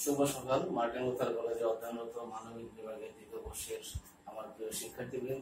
শুভ সকাল। Martin Luther কলেজে অধ্যয়নরত মানবিক বিভাগের দ্বিতীয় বর্ষের আমার প্রিয় শিক্ষার্থীবৃন্দ,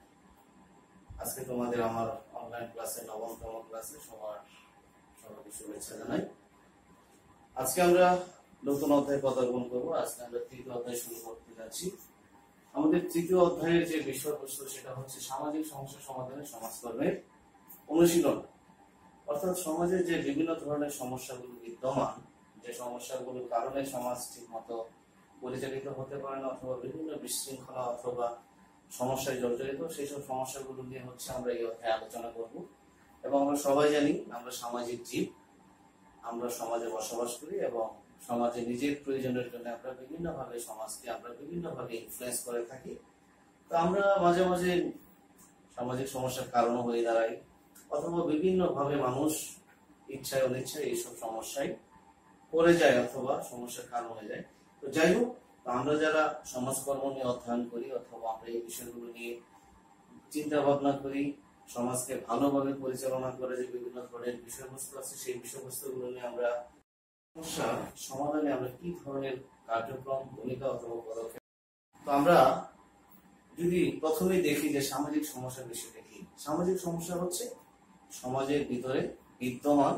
আজকে তোমাদের আমার অনলাইন ক্লাসে নবমতম ক্লাসে সবাইকে শুভেচ্ছা জানাই। আজকে আমরা নতুন অধ্যায় পদার্পণ করব। আজকে আমরা তৃতীয় অধ্যায় শুরু করতে যাচ্ছি। আমাদের তৃতীয় অধ্যায়ের যে বিষয়বস্তু সেটা হচ্ছে সামাজিক সমস্যা সমাধানে সমাজকর্মের অনুশীলন। অর্থাৎ সমাজে যে বিভিন্ন ধরনের সমস্যাগুলো বিদ্যমান, যে সমস্যাগুলোর কারণে সমাজ ঠিক মতো পরিচালিত হতে পারে না অথবা বিভিন্ন বিশৃঙ্খলা অথবা সমস্যায় জর্জরিত, সেই সব সমস্যাগুলো নিয়ে হচ্ছে আমরা এই অধ্যায়ে আলোচনা করব। এবং আমরা সবাই জানি আমরা সামাজিক জীব, আমরা সমাজে বসবাস করি এবং সমাজে নিজের প্রয়োজনের জন্য আমরা বিভিন্নভাবে সমাজকে আমরা বিভিন্নভাবে ইনফ্লুয়েন্স করে থাকি। তো আমরা মাঝে মাঝে সামাজিক সমস্যার কারণ হয়ে দাঁড়াই অথবা বিভিন্নভাবে মানুষ ইচ্ছায় অনিচ্ছায় এইসব সমস্যায় পড়ে যায় অথবা সমস্যার কারণ হয়ে যায়। তো যাই হোক, আমরা যারা সমাজকর্ম নিয়ে অধ্যয়ন করি অথবা আমরা এই বিষয়গুলো নিয়ে চিন্তা ভাবনা করি, সমাজকে ভালোভাবে পরিচালনা করে যে বিভিন্ন ধরনের বিষয়বস্তু আছে, সেই বিষয়বস্তুগুলো নিয়ে আমরা সমস্যা সমাধানে আমরা কি ধরনের কার্যক্রম, ভূমিকা অথবা পদক্ষেপ। তো আমরা যদি প্রথমেই দেখি যে সামাজিক সমস্যার বিষয়টা কি। সামাজিক সমস্যা হচ্ছে সমাজের ভিতরে বিদ্যমান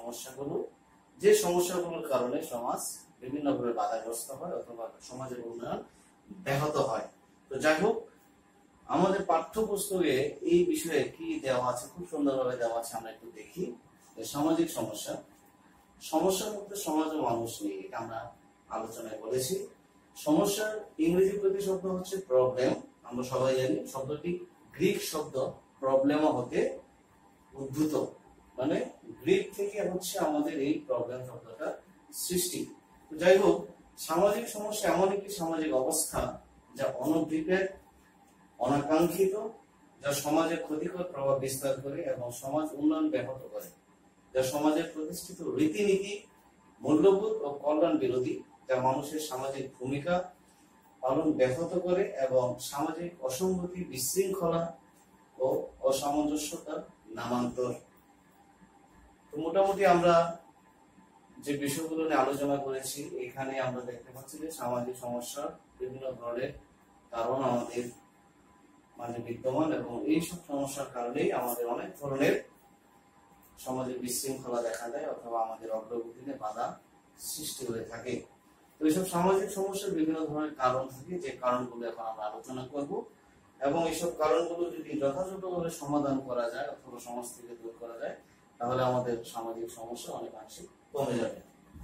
যে সমস্যাগুলোর কারণে সমাজ বিভিন্নভাবে বাধাগ্রস্ত হয় অথবা সমাজের উন্নয়ন ব্যাহত হয়। তো যাই হোক, আমাদের পাঠ্যপুস্তকে এই বিষয়ে কি দেওয়া আছে, খুব সুন্দরভাবে দেওয়া আছে। আমরা একটু দেখি। সামাজিক সমস্যার মধ্যে সমাজ ও মানুষ নিয়ে আমরা আলোচনায় বলেছি। সমস্যার ইংরেজি প্রতিশব্দ হচ্ছে প্রবলেম। আমরা সবাই জানি শব্দটি গ্রিক শব্দ প্রবলেমা হতে উদ্ভূত, মানে গ্রিক থেকে হচ্ছে আমাদের এই প্রবলেম শব্দটা সৃষ্টি। যাই হোক, সামাজিক সমস্যা এমন একটি সামাজিক অবস্থা যা অনভিপ্রেত, অনাকাঙ্ক্ষিত, যা সমাজে ক্ষতিকর প্রভাব বিস্তার করে এবং সমাজ উন্নয়ন ব্যাহত করে, যা সমাজের প্রতিষ্ঠিত রীতিনীতি, মূল্যবোধ ও কল্যাণ বিরোধী, যা মানুষের সামাজিক ভূমিকা পালন ব্যাহত করে এবং সামাজিক অসঙ্গতি, বিশৃঙ্খলা ও অসামঞ্জস্যতার নামান্তর। তো মোটামুটি আমরা যে বিষয়গুলো নিয়ে আলোচনা করেছি, এখানে আমরা দেখতে পাচ্ছি যে সামাজিক সমস্যার বিভিন্ন ধরনের কারণ আমাদের মাঝে বিদ্যমান এবং এইসব সমস্যার কারণেই আমাদের অনেক ধরনের সমাজে বিশৃঙ্খলা দেখা দেয় অথবা আমাদের অগ্রগতিতে বাধা সৃষ্টি হয়ে থাকে। তো এইসব সামাজিক সমস্যার বিভিন্ন ধরনের কারণ থাকে, যে কারণগুলো এখন আমরা আলোচনা করব এবং এইসব কারণগুলো যদি যথাযথভাবে সমাধান করা যায় অথবা সমাজ থেকে দূর করা যায়, তাহলে আমাদের সামাজিক সমস্যা অনেকাংশে কমে যাবে।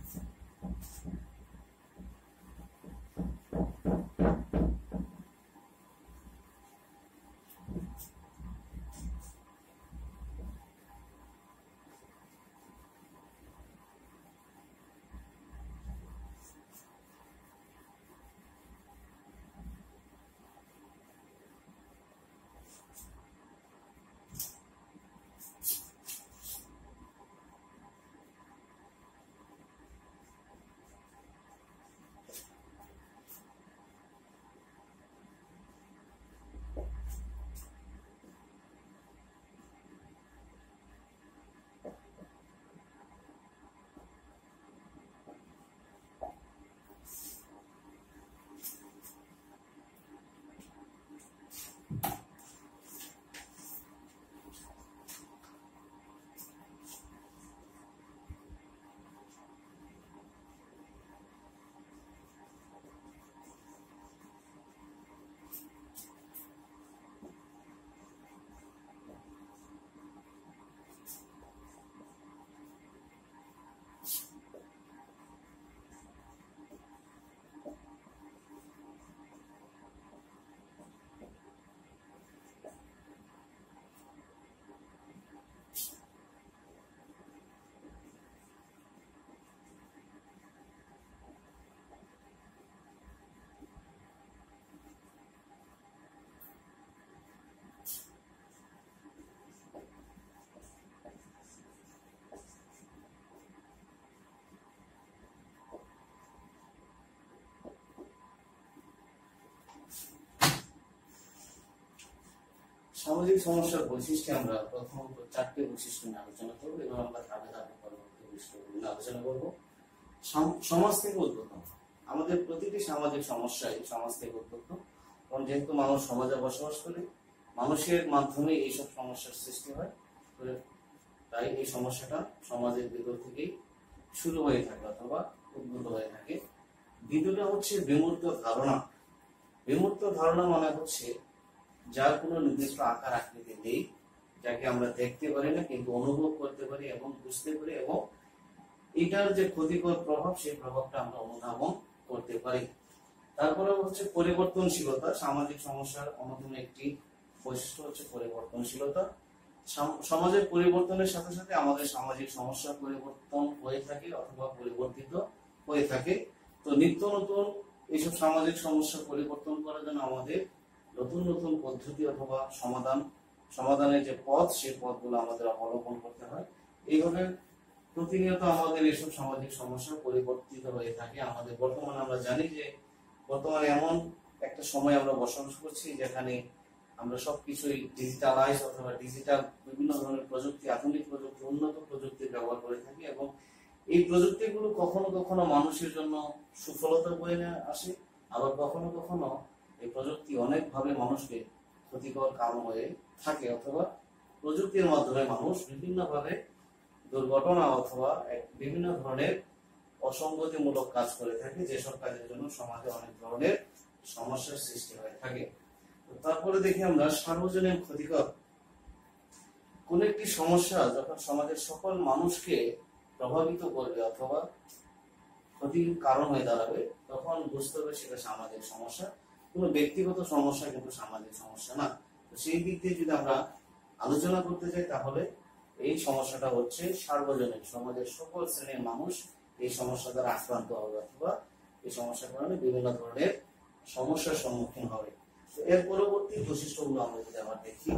সামাজিক সমস্যার বৈশিষ্ট্যে আমরা প্রথমত 4টি বৈশিষ্ট্য নিয়ে আলোচনা করবো এবং আমরা ধাপে ধাপে পরবর্তী বৈশিষ্ট্যগুলো নিয়ে আলোচনা করবো। সমাজ থেকে উদ্ভূত আমাদের প্রতিটি সামাজিক সমস্যাই সমাজ থেকে উদ্ভূত। কারণ যেহেতু মানুষ সমাজে বসবাস করে, মানুষের মাধ্যমে এইসব সমস্যার সৃষ্টি হয়। তাই এই সমস্যাটা সমাজের ভিতর থেকেই শুরু হয়ে থাকে অথবা উদ্ভূত হয়ে থাকে। দ্বিতীয়টা হচ্ছে বিমূর্ত ধারণা। বিমূর্ত ধারণা মানে হচ্ছে যার কোনো নির্দিষ্ট আকার আকৃতি নেই, যাকে আমরা দেখতে পারি না কিন্তু অনুভব করতে পারি এবং বুঝতে পারি, এবং এটার যে ক্ষতিকর প্রভাব সেই প্রভাবটা আমরা অনুধাবন করতে পারি। তারপরে হচ্ছে পরিবর্তনশীলতা। সামাজিক সমস্যার অন্যতম একটি বৈশিষ্ট্য হচ্ছে পরিবর্তনশীলতা। সমাজের পরিবর্তনের সাথে সাথে আমাদের সামাজিক সমস্যা পরিবর্তন হয়ে থাকে অথবা পরিবর্তিত হয়ে থাকে। তো নিত্য নতুন এইসব সামাজিক সমস্যা পরিবর্তন করার জন্য আমাদের নতুন নতুন পদ্ধতি অথবা সমাধানের যে পথ, সেই পথগুলো আমাদের অবলম্বন করতে হয়। এইভাবে প্রতিনিয়ত আমাদের এইসব সামাজিক সমস্যা পরিবর্তিত হয়ে থাকে। আমাদের বর্তমানে আমরা জানি যে বর্তমানে এমন একটা সময় আমরা বসবাস করছি যেখানে আমরা সবকিছুই ডিজিটালাইজ অথবা ডিজিটাল বিভিন্ন ধরনের প্রযুক্তি, আধুনিক প্রযুক্তি, উন্নত প্রযুক্তি ব্যবহার করে থাকি, এবং এই প্রযুক্তিগুলো কখনো কখনো মানুষের জন্য সুফলতা বয়ে নিয়ে আসে, আবার কখনো কখনো এই প্রযুক্তি অনেকভাবে মানুষকে ক্ষতিকর কারণ হয়ে থাকে, অথবা প্রযুক্তির মাধ্যমে মানুষ বিভিন্নভাবে দুর্ঘটনা অথবা বিভিন্ন ধরনের অসঙ্গতিমূলক কাজ করে থাকে, যেসব কাজের জন্য সমাজে অনেক ধরনের সমস্যার সৃষ্টি হয়ে থাকে। তারপরে দেখি আমরা সার্বজনীন ক্ষতিকর। কোন একটি সমস্যা যখন সমাজের সকল মানুষকে প্রভাবিত করবে অথবা ক্ষতির কারণ হয়ে দাঁড়াবে, তখন বুঝতে হবে সেটা সামাজিক সমস্যা। কোনো ব্যক্তিগত সমস্যা কিন্তু সামাজিক সমস্যা না। তো সেই দিক দিয়ে যদি আমরা আলোচনা করতে চাই, তাহলে এই সমস্যাটা হচ্ছে সার্বজনীন। সমাজের সকল শ্রেণীর মানুষ এই সমস্যা দ্বারা আক্রান্ত হবে অথবা এই সমস্যার কারণে বিভিন্ন ধরনের সমস্যার সম্মুখীন হবে। তো এর পরবর্তী বৈশিষ্ট্যগুলো আমরা যদি আবার দেখি,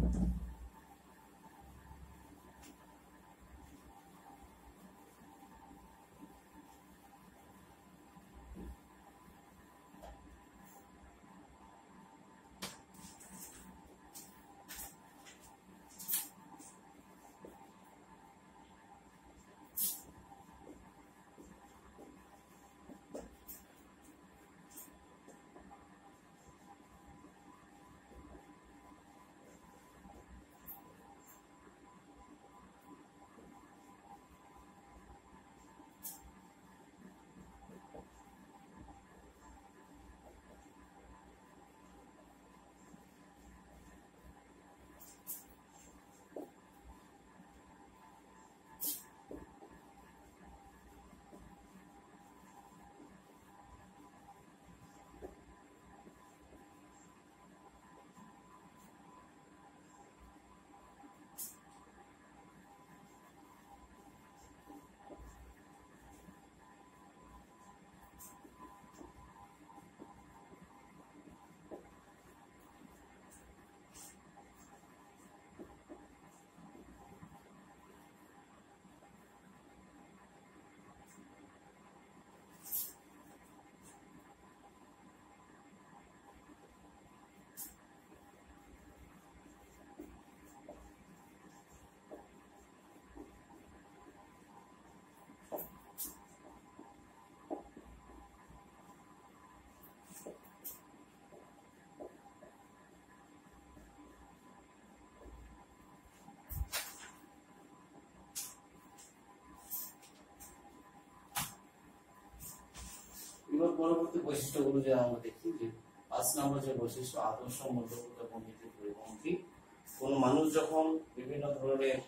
এবার পরবর্তী বৈশিষ্ট্যগুলো যে আমরা দেখি, যে ৫ নম্বর যে বৈশিষ্ট্য, আদর্শ মূল্যবোধ এবং নীতির পরিপন্থী। কোন মানুষ যখন বিভিন্ন ধরনের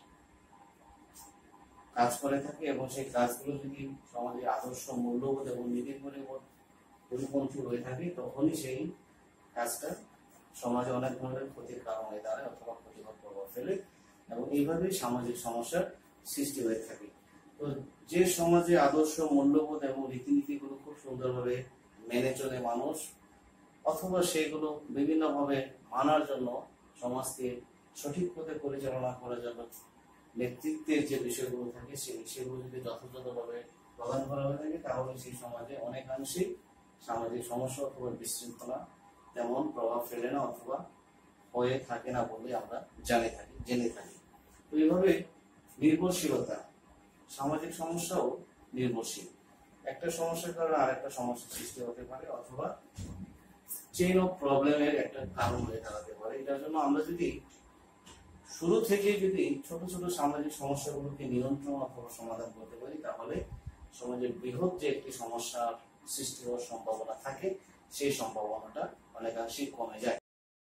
কাজ করে থাকে এবং সেই কাজগুলো যদি সমাজে আদর্শ মূল্যবোধ এবং নীতির পরিপন্থী হয়ে থাকে, তখনই সেই কাজটা সমাজে অনেক ধরনের ক্ষতির কারণ হয়ে দাঁড়ায় অথবা ক্ষতিকর প্রভাব ফেলে, এবং এইভাবেই সামাজিক সমস্যার সৃষ্টি হয়ে থাকে। তো যে সমাজে আদর্শ মূল্যবোধ এবং রীতিনীতিগুলো খুব সুন্দরভাবে মেনে চলে মানুষ, অথবা সেগুলো বিভিন্নভাবে মানার জন্য সমাজকে সঠিক পথে পরিচালনা করার জন্য নেতৃত্বের যে বিষয়গুলো থাকে, সেই বিষয়গুলো যদি যথাযথভাবে প্রদান করা হয়ে থাকে, তাহলে সেই সমাজে অনেকাংশেই সামাজিক সমস্যা অথবা বিশৃঙ্খলা তেমন প্রভাব ফেলে না অথবা হয়ে থাকে না বলে আমরা জেনে থাকি। তো এইভাবে নির্ভরশীলতা, সামাজিক সমস্যাও নির্ভরশীল। একটা সমস্যার কারণে আরেকটা সমস্যার সৃষ্টি হতে পারে, অথবা চেইন অফ প্রবলেমের একটা কারণ হয়ে দাঁড়াতে পারে। এটার জন্য আমরা যদি শুরু থেকে যদি ছোট ছোট সামাজিক সমস্যাগুলোকে নিয়ন্ত্রণ অথবা সমাধান করতে পারি, তাহলে সমাজের বৃহৎ যে একটি সমস্যার সৃষ্টি হওয়ার সম্ভাবনা থাকে, সেই সম্ভাবনাটা অনেকাংশেই কমে যায়।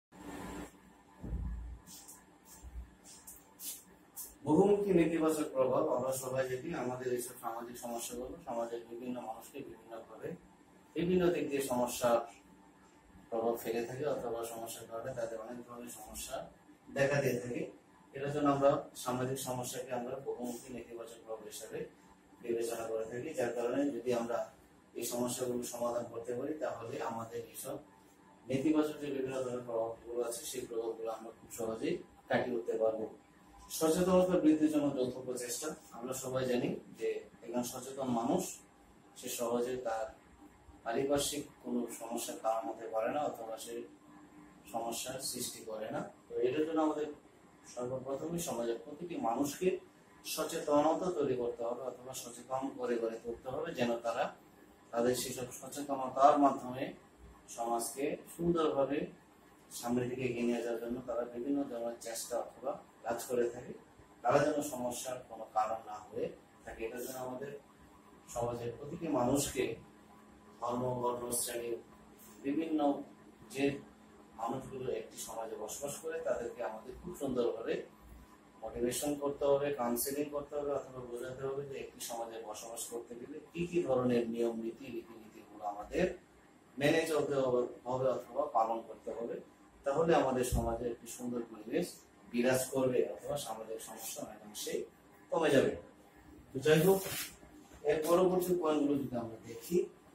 বহুমুখী নেতিবাচক প্রভাব, আমরা সবাই যদি আমাদের এইসব সামাজিক সমস্যাগুলো সমাজের বিভিন্ন মানুষকে বিভিন্নভাবে বিভিন্ন দিক দিয়ে সমস্যার প্রভাব ফেলে থাকে, অথবা সমস্যার কারণে তাদের অনেক ধরনের সমস্যা দেখা দিয়ে থাকে। এটার জন্য আমরা সামাজিক সমস্যাকে আমরা বহুমুখী নেতিবাচক প্রভাব হিসাবে বিবেচনা করে থাকি, যার কারণে যদি আমরা এই সমস্যাগুলো সমাধান করতে পারি, তাহলে আমাদের এইসব নেতিবাচক যে বিভিন্ন ধরনের প্রভাবগুলো আছে, সেই প্রভাবগুলো আমরা খুব সহজেই কাটিয়ে উঠতে পারবো। সচেতনতা বৃদ্ধির জন্য যৌথ প্রচেষ্টা। আমরা সবাই জানি যে একজন সচেতন মানুষ সে সহজে তার পারিপার্শ্বিক কোনো সমস্যার কারণ হতে পারে না, অথবা সে সমস্যার সৃষ্টি করে না। তো এটার জন্য আমাদের সর্বপ্রথমে সমাজের প্রতিটি মানুষকে সচেতনতা তৈরি করতে হবে, অথবা সচেতন করে গড়ে তুলতে হবে, যেন তারা তাদের সেসব সচেতনতার মাধ্যমে সমাজকে সুন্দরভাবে সামনের দিকে এগিয়ে নিয়ে যাওয়ার জন্য তারা বিভিন্ন ধরনের চেষ্টা অথবা কাজ করে থাকে। তারা যেন সমস্যার কোনো কারণ না হয়ে থাকে, এটার জন্য আমাদের সমাজের প্রতিটি মানুষকে ধর্ম, বর্ণ, শ্রেণী বিভিন্ন যে মানুষগুলো একটি সমাজে বসবাস করে, তাদেরকে আমাদের খুব সুন্দরভাবে মোটিভেশন করতে হবে, কাউন্সিলিং করতে হবে, অথবা বোঝাতে হবে যে একটি সমাজে বসবাস করতে গেলে কি কি ধরনের নিয়ম নীতি রীতিনীতিগুলো আমাদের মেনে চলতে হবে অথবা পালন করতে হবে। তাহলে আমাদের সমাজে একটি সুন্দর পরিবেশ বিরাজ করবে, অথবা সামাজিক সমস্যা অনেকাংশেই কমে যাবে। তো যাই হোক, এর পরবর্তী পয়েন্টগুলো যদি আমরা দেখি,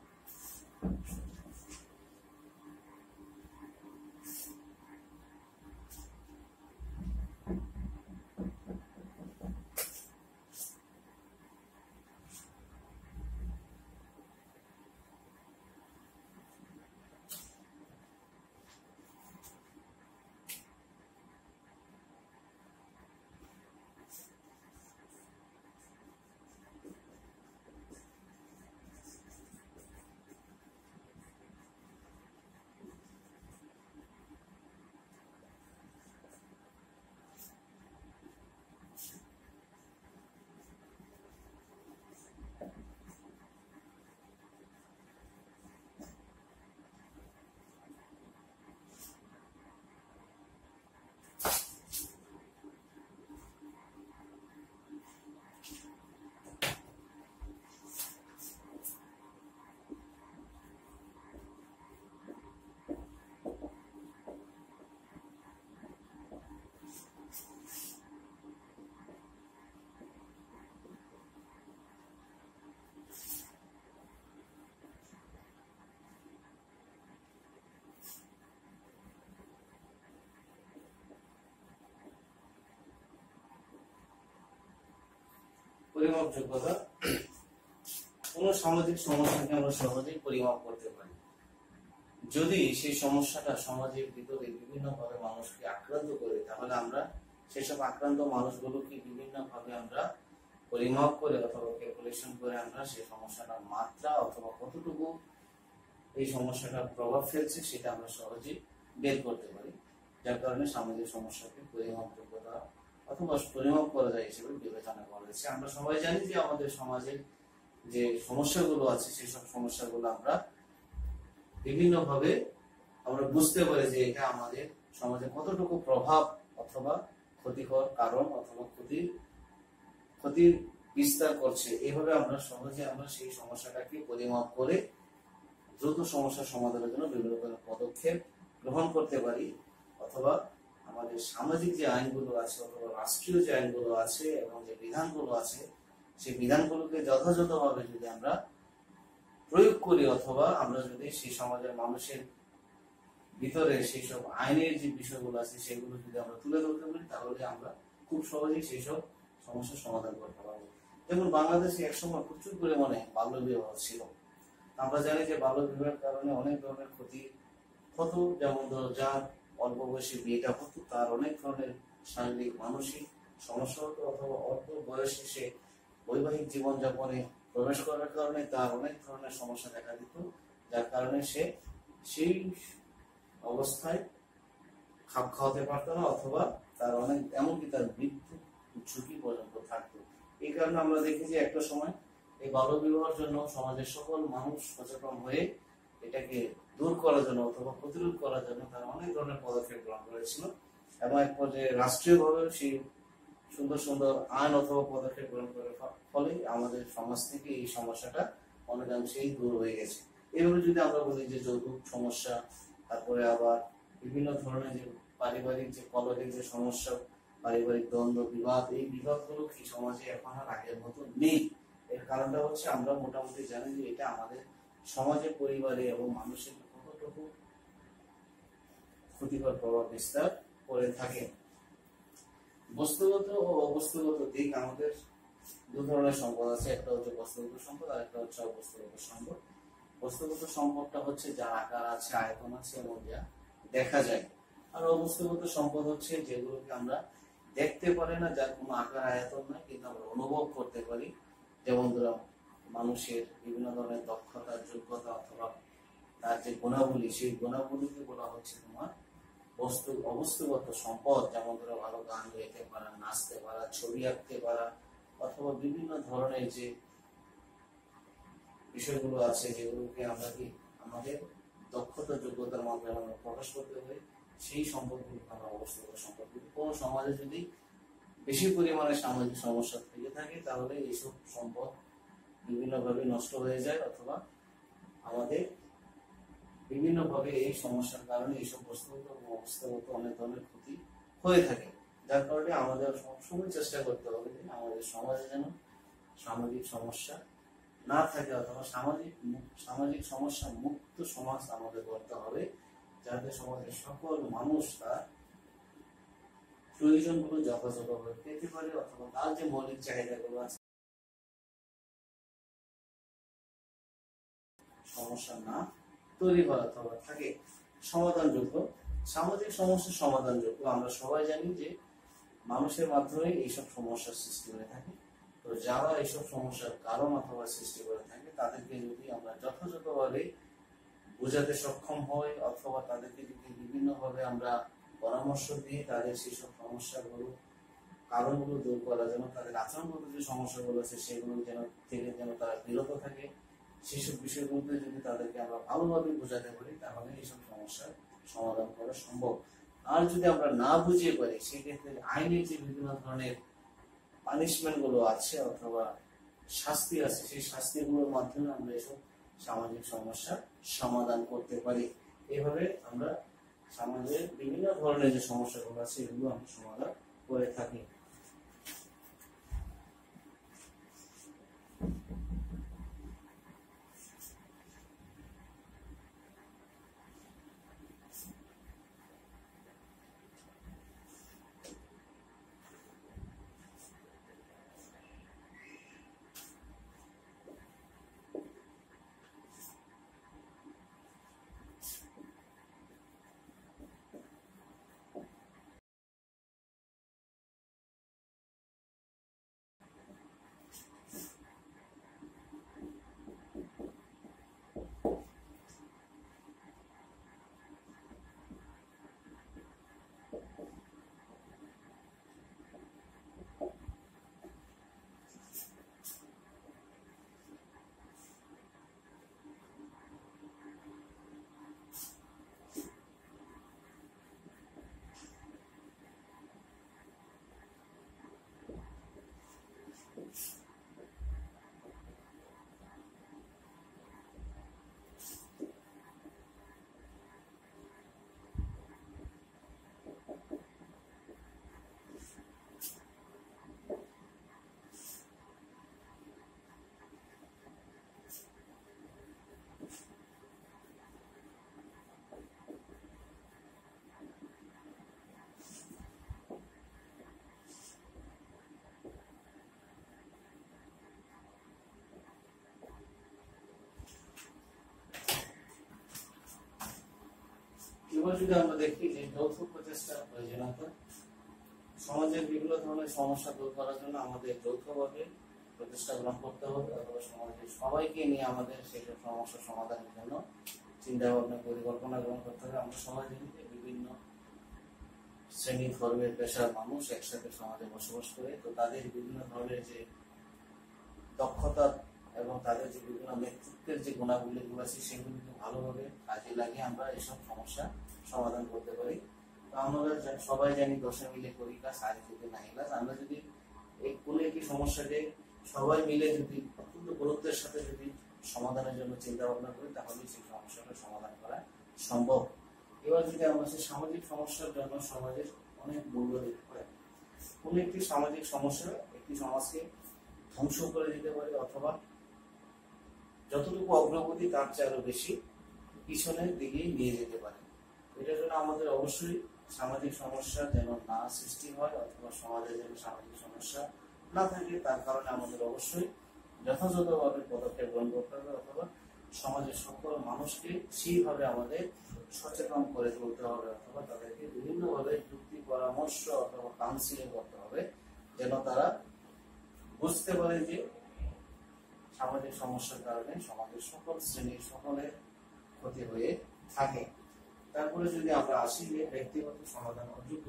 পরিমাপযোগ্যতা। কোন সামাজিক সমস্যাকে আমরা সহজেই পরিমাপ করতে পারি। যদি সেই সমস্যাটা সমাজের ভিতরে বিভিন্ন ভাবে মানুষকে আক্রান্ত করে, তাহলে আমরা সেসব আক্রান্ত মানুষগুলোকে বিভিন্ন ভাবে আমরা পরিমাপ করে অথবা ক্যালকুলেশন করে আমরা সেই সমস্যাটার মাত্রা অথবা কতটুকু এই সমস্যাটার প্রভাব ফেলছে সেটা আমরা সহজেই বের করতে পারি, যার কারণে সামাজিক সমস্যাকে পরিমাপযোগ্যতা অথবা পরিমাপ করা যায় হিসেবে বিবেচনা করা হয়েছে। আমরা সবাই জানি যে আমাদের সমাজের যে সমস্যাগুলো আছে, সেসব সমস্যাগুলো আমরা বিভিন্ন ভাবে আমরা বুঝতে পারি যে এটা আমাদের সমাজে কতটুকু প্রভাব অথবা ক্ষতিকর কারণ অথবা ক্ষতির বিস্তার করছে। এইভাবে আমরা সহজে আমরা সেই সমস্যাটাকে পরিমাপ করে দ্রুত সমস্যার সমাধানের জন্য বিভিন্ন ধরনের পদক্ষেপ গ্রহণ করতে পারি, অথবা আমাদের সামাজিক যে আইনগুলো আছে অথবা রাষ্ট্রীয় যে আইনগুলো আছে এবং যে বিধানগুলো আছে, সেই বিধানগুলোকে যথাযথভাবে যদি আমরা প্রয়োগ করি, অথবা আমরা যদি সেই সমাজের মানুষের ভিতরে সেই সব আইনের যে বিষয়গুলো আছে সেগুলো যদি আমরা তুলে ধরতে পারি, তাহলে আমরা খুব সহজেই সেই সব সমস্যার সমাধান করতে পারবো। যেমন বাংলাদেশে একসময় প্রচুর পরিমাণে বাল্য বিবাহ ছিল। আমরা জানি যে বাল্য বিবাহের কারণে অনেক ধরনের ক্ষতি হতো, যেমন ধরো যার অল্প বয়সে বিয়েটা হতো তার অনেক ধরনের শারীরিক মানসিক সমস্যা হতো, অথবা অল্প বয়সে সে বৈবাহিক জীবনযাপনে প্রবেশ করার কারণে তার অনেক ধরনের সমস্যা দেখা দিত, যার কারণে সে সেই অবস্থায় খাপ খাওয়াতে পারতো না, অথবা তার অনেক এমনকি তার মৃত্যু ঝুঁকি পর্যন্ত থাকতো। এই কারণে আমরা দেখি যে একটা সময় এই বাল্যবিবাহের জন্য সমাজের সকল মানুষ সচেতন হয়ে এটাকে দূর করার জন্য অথবা প্রতিরোধ করার জন্য তারা অনেক ধরনের পদক্ষেপ গ্রহণ করেছিল, এবং এক পর্যায়ে রাষ্ট্রীয়ভাবে সেই সুন্দর সুন্দর আইন অথবা পদক্ষেপ গ্রহণ করার ফলে আমাদের সমাজ থেকে এই সমস্যাটা অনেকাংশেই দূর হয়ে গেছে। এইভাবে যদি আমরা বলি যে যৌতুক সমস্যা, তারপরে আবার বিভিন্ন ধরনের যে পারিবারিক যে কলহের যে সমস্যা, পারিবারিক দ্বন্দ্ব বিবাদ, এই বিবাদগুলো কি সমাজে এখন আর আগের মতো নেই। এর কারণটা হচ্ছে আমরা মোটামুটি জানি যে এটা আমাদের সমাজে, পরিবারে এবং মানুষের কতটুকু ক্ষতিকর প্রভাব বিস্তার করে থাকে। বস্তুগত ও অবস্তুগত দিক আমাদের দু ধরনের সম্পদ আছে, একটা হচ্ছে বস্তুগত সম্পদ আর একটা হচ্ছে অবস্তুগত সম্পদ। বস্তুগত সম্পদটা হচ্ছে যার আকার আছে, আয়তন আছে এবং যা দেখা যায়। আর অবস্তুগত সম্পদ হচ্ছে যেগুলোকে আমরা দেখতে পারি না, যার কোনো আকার আয়তন নাই, কিন্তু আমরা অনুভব করতে পারি। যেমন ধরো মানুষের বিভিন্ন ধরনের দক্ষতা, যোগ্যতা অথবা তার যে গুণাবলী, সেই গুণাবলীকে বলা হচ্ছে তোমার অবস্তুগত সম্পদ। যেমন ধরো ভালো গান গাইতে পারা, নাচতে পারা, ছবি আঁকতে পারা, অথবা বিভিন্ন ধরনের যে বিষয়গুলো আছে যেগুলোকে আমরা কি আমাদের দক্ষতা, যোগ্যতার মাধ্যমে আমরা প্রকাশ করতে পারি, সেই সম্পদগুলোকে আমরা অবস্তুগত সম্পদ বলি। কোন সমাজে যদি বেশি পরিমাণে সামাজিক সমস্যা থেকে থাকে, তাহলে এইসব সম্পদ বিভিন্নভাবে নষ্ট হয়ে যায়, অথবা আমাদের বিভিন্নভাবে এই সমস্যার কারণে এইসব বস্তুগত এবং অবস্থাগত অনেক ধরনের ক্ষতি হয়ে থাকে। যার কারণে আমাদের সবসময় চেষ্টা করতে হবে যে আমাদের সমাজে যেন সামাজিক সমস্যা না থাকে, অথবা সামাজিক সমস্যা মুক্ত সমাজ আমাদের করতে হবে, যাতে সমাজের সকল মানুষ তার প্রয়োজনগুলো যথাযথভাবে পেতে পারে, অথবা তার যে মৌলিক চাহিদাগুলো আছে সমস্যা না তৈরি হয় অথবা থাকে সমাধানযোগ্য। সামাজিক সমস্যার সমাধানযোগ্য আমরা সবাই জানি যে মানুষের মাধ্যমে এইসব সমস্যার সৃষ্টি হয়ে থাকে। তো যারা এইসব সমস্যার কারণ অথবা সৃষ্টি করে থাকে, তাদেরকে যদি আমরা যথাযথভাবে বোঝাতে সক্ষম হই, অথবা তাদেরকে যদি বিভিন্নভাবে আমরা পরামর্শ দিয়ে তাদের সেইসব সমস্যাগুলো কারণগুলো দূর করার জন্য, তাদের আচরণগত যে সমস্যাগুলো আছে সেগুলো যেন তারা বিরত থাকে, সেসব বিষয়গুলোতে যদি তাদেরকে আমরা ভালোভাবে বোঝাতে পারি, তাহলে এইসব সমস্যার সমাধান করা সম্ভব। আর যদি আমরা না বুঝিয়ে পারি, সেক্ষেত্রে আইনের যে বিভিন্ন ধরনের পানিশমেন্ট গুলো আছে অথবা শাস্তি আছে, সেই শাস্তিগুলোর মাধ্যমে আমরা এসব সামাজিক সমস্যার সমাধান করতে পারি। এইভাবে আমরা সমাজের বিভিন্ন ধরনের যে সমস্যাগুলো আছে এগুলো আমরা সমাধান করে থাকি। এবার যদি আমরা দেখি যে যৌথ প্রচেষ্টার প্রয়োজনীয়তা, সমাজের বিভিন্ন ধরনের সমস্যা দূর করার জন্য আমাদের যৌথভাবে প্রচেষ্টা গ্রহণ করতে হবে, অথবা সমাজের সবাইকে নিয়ে আমাদের সেসব সমস্যার সমাধানের জন্য চিন্তা ভাবনা পরিকল্পনা গ্রহণ করতে হবে। আমরা সমাজ বিভিন্ন শ্রেণী ধর্মের পেশার মানুষ একসাথে সমাজে বসবাস করে, তো তাদের বিভিন্ন ধরনের যে দক্ষতা এবং তাদের যে বিভিন্ন নেতৃত্বের যে গুণাবলীগুলো আছে সেগুলিকে ভালোভাবে কাজে লাগিয়ে আমরা এসব সমস্যা সমাধান করতে পারি। তো আমরা সবাই জানি 10 মিলে করি কাজ, আর যদি নাই কাজ। আমরা যদি এই কোনো একটি সমস্যাকে সবাই মিলে যদি অত্যন্ত গুরুত্বের সাথে যদি সমাধানের জন্য চিন্তা ভাবনা করি, তাহলে সেই সমস্যাটা সমাধান করা সম্ভব। এবার যদি আমরা সেই সামাজিক সমস্যার জন্য সমাজের অনেক মূল্য দিতে পারি, কোনো একটি সামাজিক সমস্যা একটি সমাজকে ধ্বংস করে দিতে পারে, অথবা যতটুকু অগ্রগতি তার চেয়ে আরো বেশি পিছনের দিকে নিয়ে যেতে পারে। এটার জন্য আমাদের অবশ্যই সামাজিক সমস্যা যেন না সৃষ্টি হয়, অথবা সমাজে যেন সামাজিক সমস্যা না থাকে, তার কারণে আমাদের অবশ্যই যথাযথভাবে পদক্ষেপ গ্রহণ করতে হবে, অথবা সমাজের সকল মানুষকে সেইভাবে আমাদের সচেতন করে তুলতে হবে, অথবা তাদেরকে বিভিন্নভাবে যুক্তি পরামর্শ অথবা কাউন্সিলিং করতে হবে, যেন তারা বুঝতে পারে যে সামাজিক সমস্যার কারণে সমাজের সকল শ্রেণীর সকলের ক্ষতি হয়ে থাকে। তারপরে যদি আমরা আসি যে ব্যক্তিগত সমাধান অযোগ্য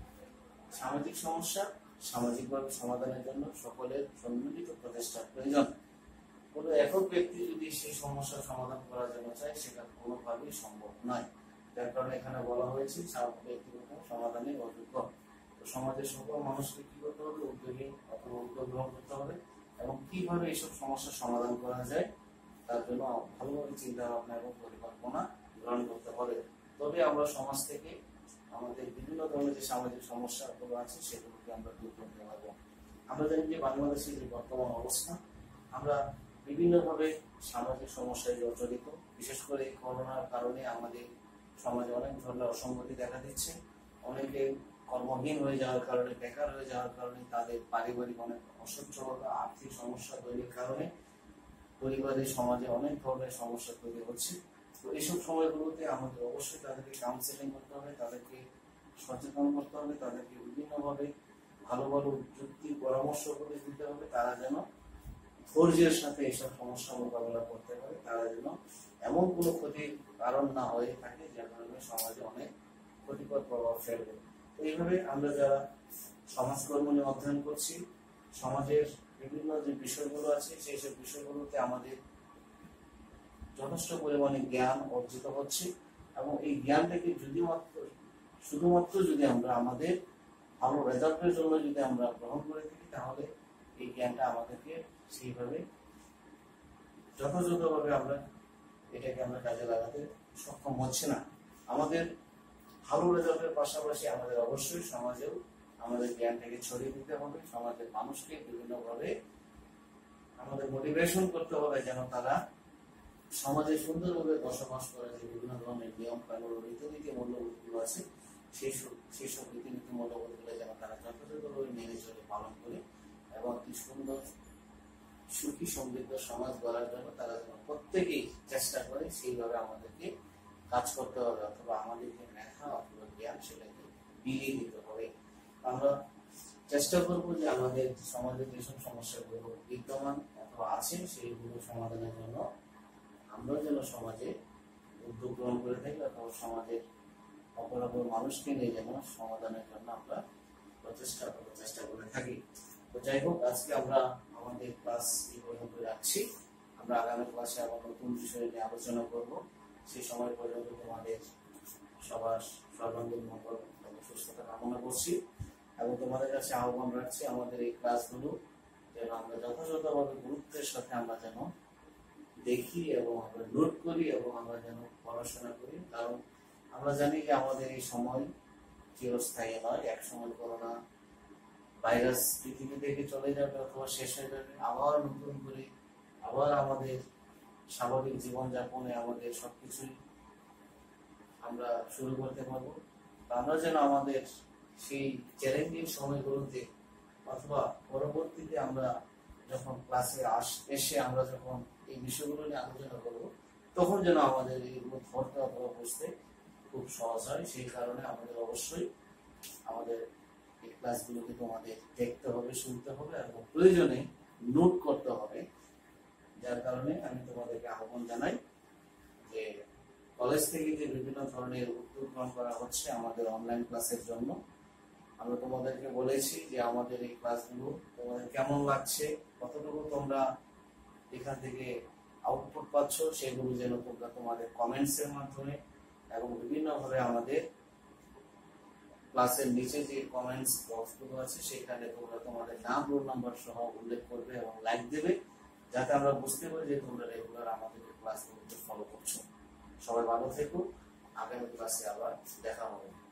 সামাজিক সমস্যা সামাজিকভাবে সমাধানের জন্য সকলের সম্মিলিত প্রচেষ্টার প্রয়োজন। কোনো একক ব্যক্তি যদি সেই সমস্যার সমাধান করার জন্য চায়, সেটা কোনোভাবেই সম্ভব নয়। যার কারণে এখানে বলা হয়েছে ব্যক্তিগত সমাধানের অযোগ্য। সমাজের সকল মানুষকে কি করতে হবে? উদ্যোগী অথবা উদ্যোগ গ্রহণ করতে হবে, এবং কিভাবে এইসব সমস্যার সমাধান করা যায় তার জন্য ভালোভাবে চিন্তা ভাবনা এবং পরিকল্পনা গ্রহণ করতে হবে। তবে আমরা সমাজ থেকে আমাদের বিভিন্ন ধরনের যে সামাজিক সমস্যাগুলো আছে সেগুলোকে আমরা দূর করতে পারবো। আমরা জানি যে বাংলাদেশের যে বর্তমান অবস্থা, আমরা বিভিন্নভাবে সামাজিক সমস্যায় জর্জরিত। বিশেষ করে করোনার কারণে আমাদের সমাজে অনেক ধরনের অসঙ্গতি দেখা দিচ্ছে। অনেকে কর্মহীন হয়ে যাওয়ার কারণে, বেকার হয়ে যাওয়ার কারণে তাদের পারিবারিক অনেক অসচ্ছলতা, আর্থিক সমস্যা তৈরির কারণে পরিবারের সমাজে অনেক ধরনের সমস্যা তৈরি হচ্ছে। তো এইসব সময়গুলোতে আমাদের অবশ্যই তাদেরকে কাউন্সিলিং করতে হবে, তাদেরকে সচেতন করতে হবে, তাদেরকে বিভিন্নভাবে ভালো ভালো যুক্তি পরামর্শ করে দিতে হবে, তারা যেন ধৈর্যের সাথে এইসব সমস্যা মোকাবেলা করতে পারে, তারা যেন এমন কোনো ক্ষতির কারণ না হয়ে থাকে যার কারণে সমাজে অনেক ক্ষতিকর প্রভাব ফেলবে। এইভাবে আমরা যারা সমাজকর্ম নিয়ে অধ্যয়ন করছি, সমাজের বিভিন্ন যে বিষয়গুলো আছে সেই সব বিষয়গুলোতে আমাদের যথেষ্ট পরিমাণে জ্ঞান অর্জিত হচ্ছে, এবং এই জ্ঞানটাকে শুধুমাত্র যদি আমরা আমাদের ভালো রেজাল্টের জন্য যদি আমরা গ্রহণ করে থাকি, তাহলে এই জ্ঞানটা আমাদেরকে সেইভাবে যথাযথভাবে আমরা এটাকে আমরা কাজে লাগাতে সক্ষম হচ্ছে না। আমাদের ভালো রেজাল্টের পাশাপাশি আমাদের অবশ্যই সমাজেও আমাদের জ্ঞানটাকে ছড়িয়ে দিতে হবে, সমাজের মানুষকে বিভিন্নভাবে আমাদের মোটিভেশন করতে হবে, যেন তারা সমাজে সুন্দরভাবে বসবাস করে, যে বিভিন্ন ধরনের নিয়ম কানুন রীতিনীতি মূল্যবোধগুলো আছে সেই সব রীতিনীতি মূল্যবোধগুলো যেন তারা যথাযথভাবে মেনে চলে, পালন করে, এবং একটি সুন্দর সুখী সমৃদ্ধ সমাজ গড়ার জন্য তারা যেন প্রত্যেকেই চেষ্টা করে, সেইভাবে আমাদেরকে কাজ করতে হবে, অথবা আমাদের যে মেধা অথবা জ্ঞান সেটাকে বিলিয়ে দিতে হবে। আমরা চেষ্টা করবো যে আমাদের সমাজের যেসব সমস্যাগুলো বিদ্যমান অথবা আছে সেইগুলো সমাধানের জন্য আমরা যেন সমাজে উদ্যোগ গ্রহণ করে থাকি, অথবা সমাজের অপরাপর মানুষকে নিয়ে যেন সমাধানের জন্য আমরা চেষ্টা করে থাকি। তো যাই হোক, আজকে আমরা আমাদের ক্লাস এই পর্যন্ত রাখছি। আমরা আগামী ক্লাসে আবার নতুন বিষয় নিয়ে আলোচনা করব। সেই সময় পর্যন্ত তোমাদের সবার সর্বাঙ্গীন মঙ্গল এবং সুস্থতা কামনা করছি, এবং তোমাদের কাছে আহ্বান রাখছি আমাদের এই ক্লাসগুলো যেন আমরা যথাযথভাবে গুরুত্বের সাথে আমরা যেন দেখি এবং আমরা নোট করি, এবং আমরা যেন পড়াশোনা করি। কারণ আমরা জানি যে আমাদের এই সময় চিরস্থায়ী নয়। এক সময় করোনা ভাইরাস পৃথিবী থেকে চলে যাবে অথবা শেষ হয়ে যাবে, আবার নতুন করে আবার আমাদের স্বাভাবিক জীবনযাপনে আমাদের সবকিছুই আমরা শুরু করতে পারবো। আমরা যেন আমাদের সেই চ্যালেঞ্জিং সময়গুলোতে অথবা পরবর্তীতে আমরা যখন ক্লাসে এসে আমরা যখন এই বিষয়গুলো নিয়ে আলোচনা করবো, তখন যেন আমাদের এইগুলো ধরতে অথবা বুঝতে খুব সহজ হয়। সেই কারণে আমাদের অবশ্যই আমাদের এই ক্লাসগুলোকে তোমাদের দেখতে হবে, শুনতে হবে, এবং প্রয়োজনে নোট করতে হবে। যার কারণে আমি তোমাদেরকে আহ্বান জানাই যে কলেজ থেকে যে বিভিন্ন ধরনের উদ্যোগ গ্রহণ করা হচ্ছে আমাদের অনলাইন ক্লাসের জন্য, আমরা তোমাদেরকে বলেছি যে আমাদের এই ক্লাসগুলো তোমাদের কেমন লাগছে, কতটুকু তোমরা এখান থেকে আউটপুট পাচ্ছ, সেগুলো যেন তোমরা তোমাদের কমেন্টস এর মাধ্যমে এবং বিভিন্নভাবে আমাদের ক্লাসের নিচে যে কমেন্টস বক্সগুলো আছে সেখানে তোমরা তোমাদের নাম, রোল নাম্বার সহ উল্লেখ করবে এবং লাইক দেবে, যাতে আমরা বুঝতে পারি যে তোমরা রেগুলার আমাদের ক্লাসগুলোকে ফলো করছো। সবাই ভালো থেকো, আগামী ক্লাসে আবার দেখা হবে।